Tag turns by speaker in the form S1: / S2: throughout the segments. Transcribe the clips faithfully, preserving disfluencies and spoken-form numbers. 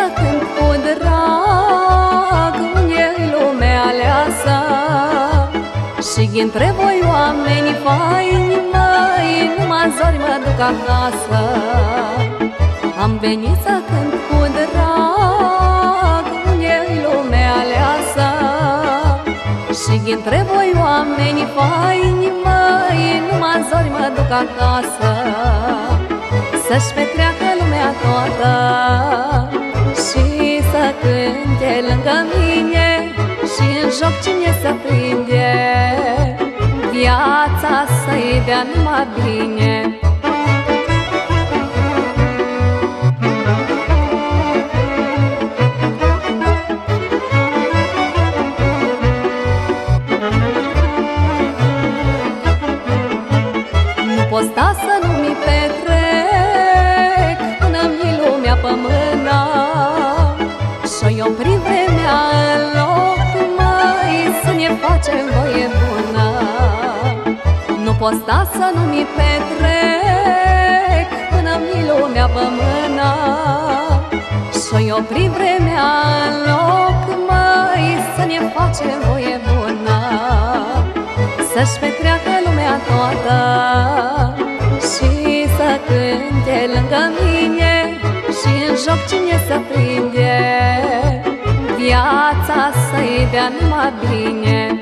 S1: să cânt cu drag, unde e lumea aleasă. Și dintre voi oameni faini, măi, numai zori mă duc acasă. Am venit să cânt cu drag, unde e lumea aleasă. Și dintre voi oameni faini, măi, numai zori mă duc acasă. Să-și petreacă lumea toată și să cânte lângă mine, și în joc cine să prinde, viața să-i dea numai bine. Nu pot sta să nu mi petrec până-mi lumea pe mână, și-o opri vremea în loc, măi, să ne facem voie bună. Nu pot sta să nu mi petrec până-mi lumea pe mână, și-o opri vremea în loc, măi, să ne facem voie bună. Să-și petreacă lumea toată și să cânte lângă mine, și în joc cine să prinde, viața să-i dea numai bine.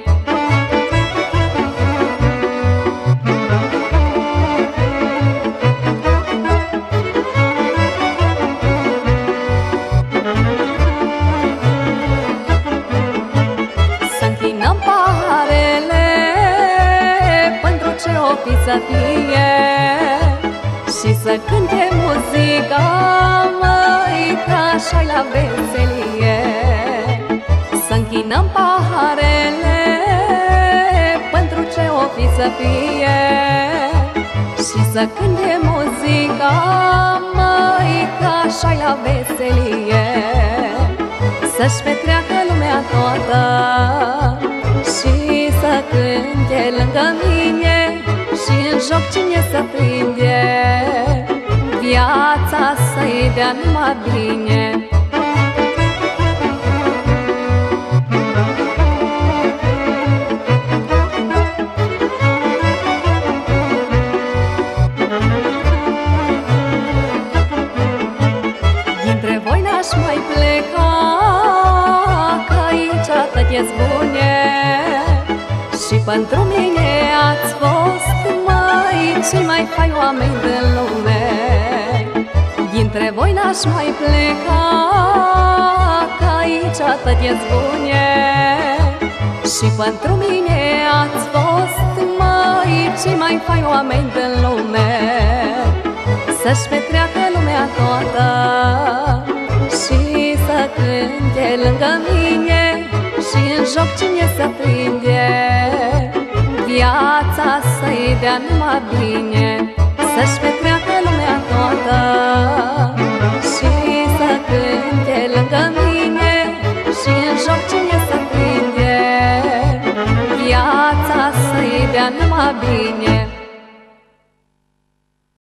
S1: Să închinăm paharele pentru ce o fi să fie, și să cânte muzica, măi, că așa-i la veselie. Să închinăm paharele pentru ce o fi să fie, și să cânte muzica, măi, că așa-i la veselie. Să-și petreacă lumea toată și să cânte lângă mine, și în joc cine să prinde, viața să-i dea numai bine. Dintre voi n-aș mai pleca, că aici atât-i-s bune, și pentru mine ați fost, măi, cei mai faini oameni din lume. Dintre voi n-aș mai pleca, că aici atât-i-s bune, și pentru mine ați fost, măi, cei mai faini oameni din lume. Să-și petreacă lumea toată și să cânte lângă mine, și în joc cine să prinde, viața să-i dea numai bine. Să-și petreacă lumea toată și să cânte lângă mine, și în joc cine să prinde, viața să-i dea numai bine.